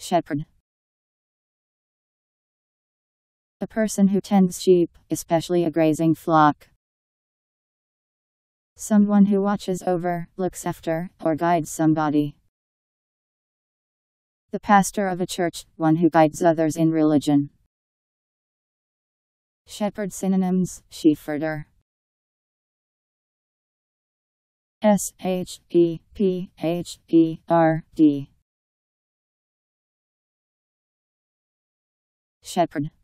Shepherd. A person who tends sheep, especially a grazing flock. Someone who watches over, looks after, or guides somebody. The pastor of a church, one who guides others in religion. Shepherd synonyms: sheepherder. shepherd. Shepherd.